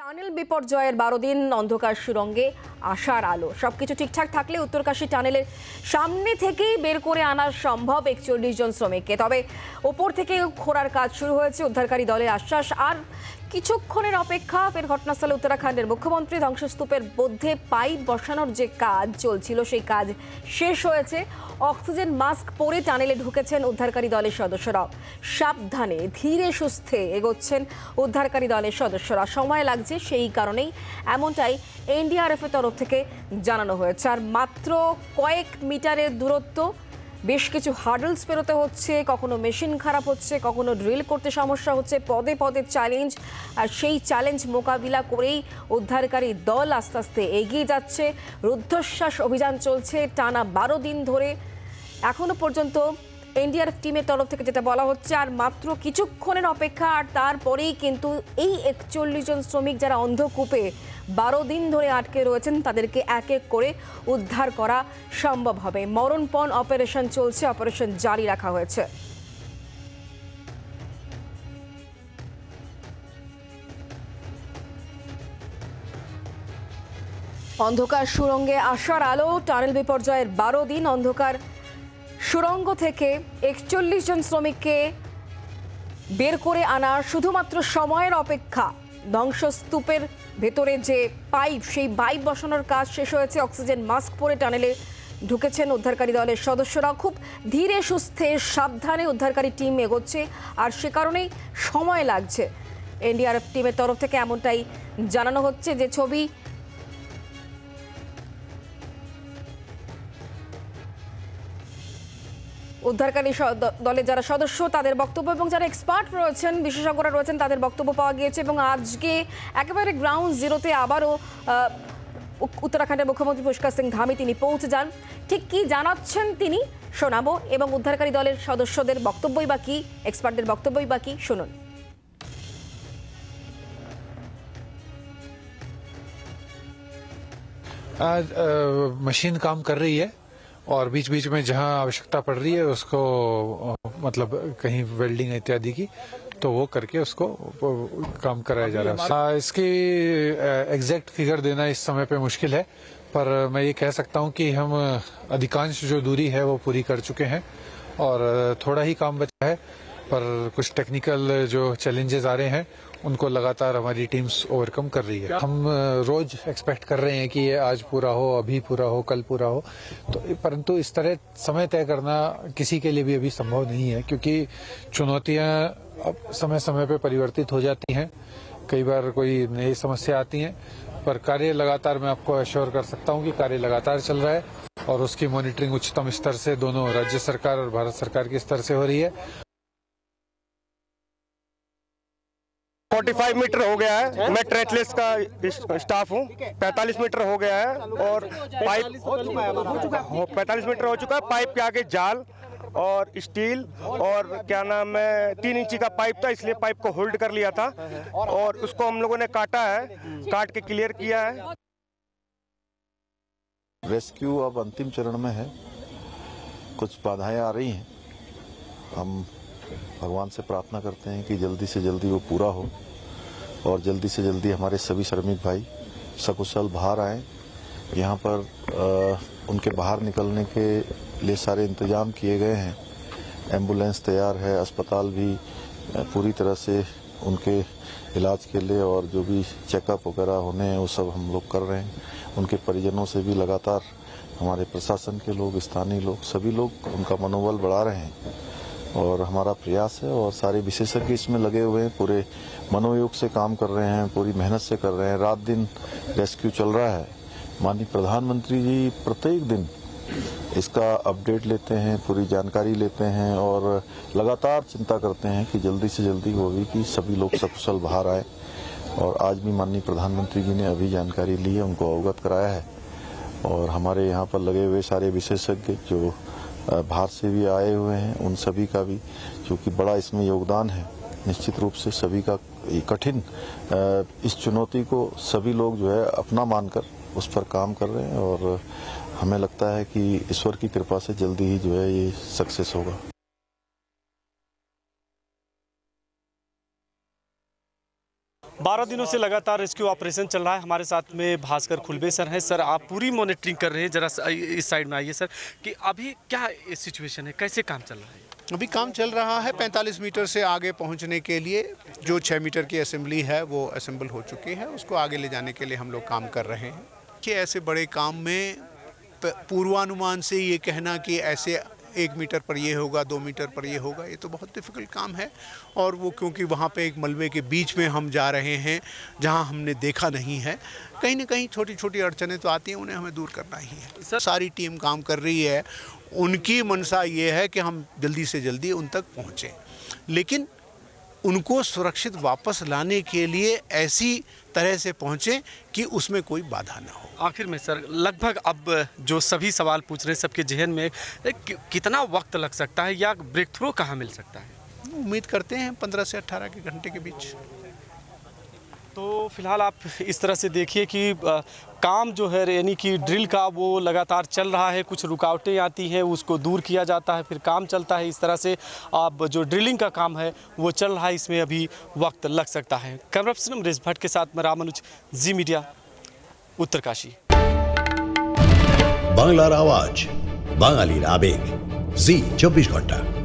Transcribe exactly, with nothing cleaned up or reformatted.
Tunnel বিপর্যয়ের বারো দিন অন্ধকার সুড়ঙ্গে আশার আলো। সবকিছু ঠিকঠাক থাকলে উত্তরকাশী টানেলের সামনে থেকেই বের করে আনা সম্ভব একচল্লিশ জন শ্রমিককে। তবে ওপর থেকে খোঁড়ার কাজ শুরু হয়েছে, উদ্ধারকারী দলের আশ্বাস আর কিছুক্ষণের অপেক্ষা। ফের ঘটনাস্থলে উত্তরাখণ্ডের মুখ্যমন্ত্রী। ধ্বংসস্তূপের মধ্যে পাইপ বসানোর যে কাজ চলছিল সেই কাজ শেষ হয়েছে। অক্সিজেন মাস্ক পরে টানেলে ঢুকেছেন উদ্ধারকারী দলের সদস্যরা। সাবধানে ধীরে সুস্থে এগোচ্ছেন উদ্ধারকারী দলের সদস্যরা। সময় লাগছে, সেই কারণেই এমনটাই এনডিআরএফ এর তরফ থেকে জানানো হয়েছে। আর মাত্র কয়েক মিটারের দূরত্ব, বেশ কিছু হার্ডলস পেরোতে হচ্ছে, কখনো মেশিন খারাপ হচ্ছে, কখনো ড্রিল করতে সমস্যা হচ্ছে, পদে পদে চ্যালেঞ্জ। আর সেই চ্যালেঞ্জ মোকাবিলা করেই উদ্ধারকারী দল আস্তে আস্তে এগিয়ে যাচ্ছে। রুদ্ধশ্বাস অভিযান চলছে টানা বারো দিন ধরে। এখনো পর্যন্ত এনডিআরএফ টিমের তরফ থেকে যেটা বলা হচ্ছে, আর মাত্র কিছুক্ষণের অপেক্ষা, আর তারপরেই কিন্তু এই একচল্লিশ জন শ্রমিক যারা অন্ধকূপে বারো দিন ধরে আটকে রয়েছেন তাদেরকে এক এক করে উদ্ধার করা সম্ভব হবে। মরণপণ অপারেশন চলছে, অপারেশন জারি রাখা হয়েছে। অন্ধকার সুড়ঙ্গে আশার আলো। টানেল বিপর্যয়ের বারো দিন অন্ধকার সুড়ঙ্গ থেকে একচল্লিশ জন শ্রমিককে বের করে আনার শুধুমাত্র সময়ের অপেক্ষা। ধ্বংসস্তূপের ভেতরে যে পাইপ, সেই পাইপ বসানোর কাজ শেষ হয়েছে। অক্সিজেন মাস্ক পরে টানেলে ঢুকেছেন উদ্ধারকারী দলের সদস্যরা। খুব ধীরে সুস্থে সাবধানে উদ্ধারকারী টিম এগোচ্ছে, আর সে কারণেই সময় লাগছে। এনডিআরএফ টিমের তরফ থেকে এমনটাই জানানো হচ্ছে। যে ছবি উদ্ধারকারী দলের যারা সদস্য তাদের বক্তব্য এবং যারা এক্সপার্ট রয়েছেন, বিশেষজ্ঞরা রয়েছেন, তাদের বক্তব্য পাওয়া গিয়েছে। এবং আজকে একেবারে গ্রাউন্ড জিরোতে আবারও উত্তরাখণ্ডের মুখ্যমন্ত্রী পুষ্কর সিং ধামি তিনি পৌঁছে যান। ঠিক কি জানাচ্ছেন তিনি শোনাবো, এবং উদ্ধারকারী দলের সদস্যদের বক্তব্যই বা কি, এক্সপার্টদের বক্তব্যই বা কি, শুনুন। आज मशीन काम कर रही है और बीच बीच में जहां आवश्यकता पड़ रही है उसको मतलब कहीं वेल्डिंग इत्यादि की, तो वो करके उसको काम कराया जा रहा है। इसकी एग्जैक्ट फिगर देना इस समय पे मुश्किल है, पर मैं ये कह सकता हूं कि हम अधिकांश जो दूरी है वो पूरी कर चुके हैं और थोड़ा ही काम बचा है। पर कुछ टेक्निकल जो चैलेंजेस आ रहे हैं उनको लगातार हमारी टीम्स ओवरकम कर रही है। हम रोज एक्सपेक्ट कर रहे हैं कि ये आज पूरा हो, अभी पूरा हो, कल पूरा हो, तो परंतु इस तरह समय तय करना किसी के लिए भी अभी संभव नहीं है, क्योंकि चुनौतियां अब समय समय पे परिवर्तित हो जाती हैं। कई बार कोई नई समस्या आती हैं, पर कार्य लगातार, मैं आपको एश्योर कर सकता हूं कि कार्य लगातार चल रहा है और उसकी मॉनिटरिंग उच्चतम स्तर से दोनों राज्य सरकार और भारत सरकार के स्तर से हो रही है। पैंतालीस मीटर हो गया है। मैं ट्रेचलेस का स्टाफ हूँ। पैंतालीस मीटर हो गया है और पाइप पैंतालीस मीटर हो चुका है। पाइप के आगे जाल और स्टील और क्या नाम है, तीन इंची का पाइप था, इसलिए पाइप को होल्ड कर लिया था और उसको हम लोगों ने काटा है, काट के क्लियर किया है। रेस्क्यू अब अंतिम चरण में है। कुछ बाधाएं आ रही हैं। हम भगवान से प्रार्थना करते हैं कि जल्दी से जल्दी वो पूरा हो और जल्दी से जल्दी हमारे सभी श्रमिक भाई सकुशल बाहर आएँ। यहाँ पर आ, उनके बाहर निकलने के लिए सारे इंतजाम किए गए हैं। एम्बुलेंस तैयार है, अस्पताल भी पूरी तरह से उनके इलाज के लिए और जो भी चेकअप वगैरह होने हैं वो सब हम लोग कर रहे हैं। उनके परिजनों से भी लगातार हमारे प्रशासन के लोग, स्थानीय लोग, सभी लोग उनका मनोबल बढ़ा रहे हैं और हमारा प्रयास है। और सारे विशेषज्ञ इसमें लगे हुए हैं, पूरे मनोयोग से काम कर रहे हैं, पूरी मेहनत से कर रहे हैं। रात दिन रेस्क्यू चल रहा है। माननीय प्रधानमंत्री जी प्रत्येक दिन इसका अपडेट लेते हैं, पूरी जानकारी लेते हैं और लगातार चिंता करते हैं कि जल्दी से जल्दी हो भी कि सभी लोग सकुशल बाहर आए। और आज भी माननीय प्रधानमंत्री जी ने अभी जानकारी ली है, उनको अवगत कराया है। और हमारे यहाँ पर लगे हुए सारे विशेषज्ञ जो बाहर से भी आए हुए हैं, उन सभी का भी क्योंकि बड़ा इसमें योगदान है। निश्चित रूप से सभी का कठिन इस चुनौती को सभी लोग जो है अपना मानकर उस पर काम कर रहे हैं और हमें लगता है कि ईश्वर की कृपा से जल्दी ही जो है ये सक्सेस होगा। बारह दिनों से लगातार रेस्क्यू ऑपरेशन चल रहा है। हमारे साथ में भास्कर खुलबे सर हैं। सर, आप पूरी मॉनिटरिंग कर रहे हैं, जरा इस साइड में आइए सर, कि अभी क्या सिचुएशन है, कैसे काम चल रहा है? अभी काम चल रहा है। पैंतालीस मीटर से आगे पहुंचने के लिए जो छः मीटर की असेंबली है वो असेंबल हो चुकी है, उसको आगे ले जाने के लिए हम लोग काम कर रहे हैं। कि ऐसे बड़े काम में पूर्वानुमान से ये कहना कि ऐसे एक मीटर पर ये होगा, दो मीटर पर ये होगा, ये तो बहुत डिफ़िकल्ट काम है। और वो क्योंकि वहाँ पे एक मलबे के बीच में हम जा रहे हैं जहाँ हमने देखा नहीं है, कहीं ना कहीं छोटी छोटी अड़चनें तो आती हैं, उन्हें हमें दूर करना ही है। सर, सारी टीम काम कर रही है। उनकी मनसा ये है कि हम जल्दी से जल्दी उन तक पहुँचें, लेकिन उनको सुरक्षित वापस लाने के लिए ऐसी तरह से पहुँचें कि उसमें कोई बाधा ना हो। आखिर में सर, लगभग अब जो सभी सवाल पूछ रहे हैं सबके जहन में, कि, कितना वक्त लग सकता है या ब्रेक थ्रू कहाँ मिल सकता है? उम्मीद करते हैं पंद्रह से अठारह के घंटे के बीच। तो फिलहाल आप इस तरह से देखिए कि आ, काम जो है यानी कि ड्रिल का वो लगातार चल रहा है। कुछ रुकावटें आती हैं, उसको दूर किया जाता है, फिर काम चलता है। इस तरह से अब जो ड्रिलिंग का काम है वो चल रहा है, इसमें अभी वक्त लग सकता है। कैमरा पर्सन अमरीश भट्ट के साथ मैं रामानुज, जी मीडिया, उत्तरकाशी। বাংলার আওয়াজ, বাঙালির আবেগ, জি চব্বিশ ঘন্টা।